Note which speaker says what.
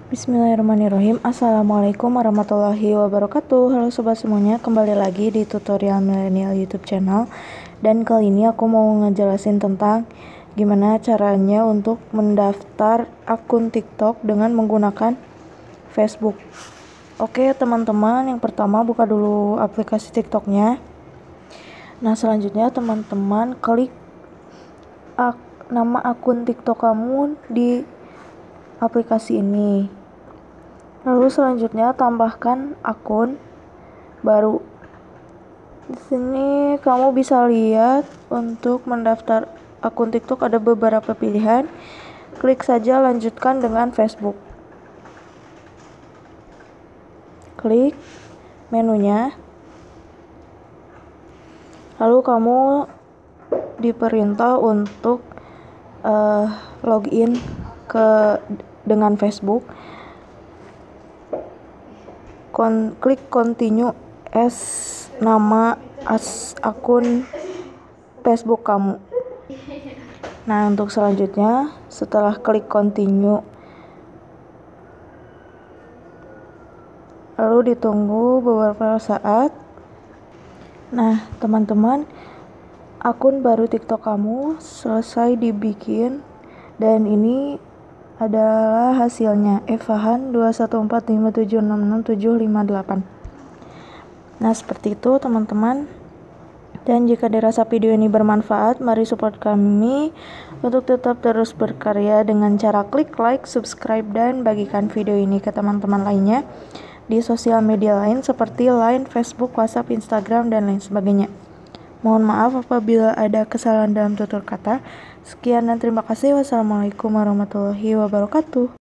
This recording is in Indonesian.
Speaker 1: Bismillahirrahmanirrahim. Assalamualaikum warahmatullahi wabarakatuh. Halo sobat semuanya, kembali lagi di tutorial milenial YouTube channel. Dan kali ini aku mau ngejelasin tentang gimana caranya untuk mendaftar akun TikTok dengan menggunakan Facebook. Oke teman-teman, yang pertama buka dulu aplikasi TikToknya. Nah selanjutnya teman-teman klik nama akun TikTok kamu di aplikasi ini. Lalu selanjutnya tambahkan akun baru. Di sini kamu bisa lihat untuk mendaftar akun TikTok ada beberapa pilihan. Klik saja lanjutkan dengan Facebook. Klik menunya. Lalu kamu diperintah untuk login dengan Facebook. Klik continue as nama akun Facebook kamu. Nah untuk selanjutnya setelah klik continue lalu ditunggu beberapa saat. Nah teman-teman, akun baru TikTok kamu selesai dibikin dan ini adalah hasilnya. Evahan 21457666758. Nah seperti itu teman-teman. Dan jika dirasa video ini bermanfaat, mari support kami untuk tetap terus berkarya dengan cara klik like, subscribe, dan bagikan video ini ke teman-teman lainnya di sosial media lain seperti Line, Facebook, WhatsApp, Instagram, dan lain sebagainya. Mohon maaf apabila ada kesalahan dalam tutur kata. Sekian dan terima kasih. Wassalamualaikum warahmatullahi wabarakatuh.